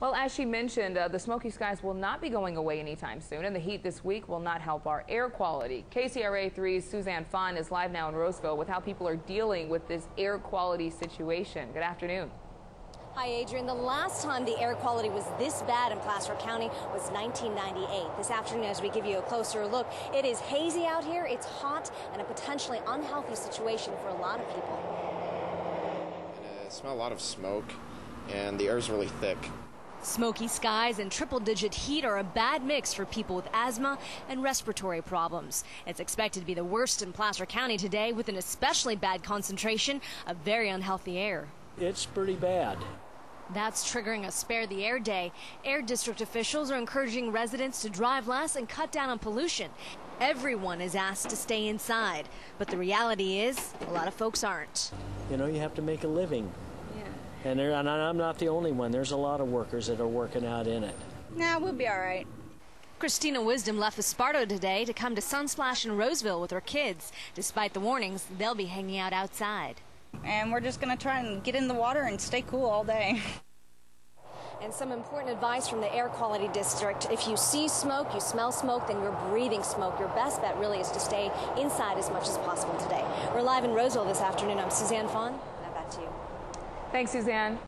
Well, as she mentioned, the smoky skies will not be going away anytime soon, and the heat this week will not help our air quality. KCRA 3's Suzanne Fahn is live now in Roseville with how people are dealing with this air quality situation. Good afternoon. Hi, Adrian. The last time the air quality was this bad in Placer County was 1998. This afternoon, as we give you a closer look, it is hazy out here, it's hot, and a potentially unhealthy situation for a lot of people. I smell a lot of smoke, and the air is really thick. Smoky skies and triple-digit heat are a bad mix for people with asthma and respiratory problems. It's expected to be the worst in Placer County today, with an especially bad concentration of very unhealthy air. It's pretty bad. That's triggering a Spare the Air Day. Air district officials are encouraging residents to drive less and cut down on pollution. Everyone is asked to stay inside, but the reality is a lot of folks aren't. You know, you have to make a living. Yeah. And I'm not the only one. There's a lot of workers that are working out in it. Nah, we'll be all right. Christina Wisdom left Esparto today to come to Sunsplash in Roseville with her kids. Despite the warnings, they'll be hanging out outside. And we're just going to try and get in the water and stay cool all day. And some important advice from the air quality district. If you see smoke, you smell smoke, then you're breathing smoke. Your best bet really is to stay inside as much as possible today. We're live in Roseville this afternoon. I'm Suzanne Fahn. Now back to you. Thanks, Suzanne.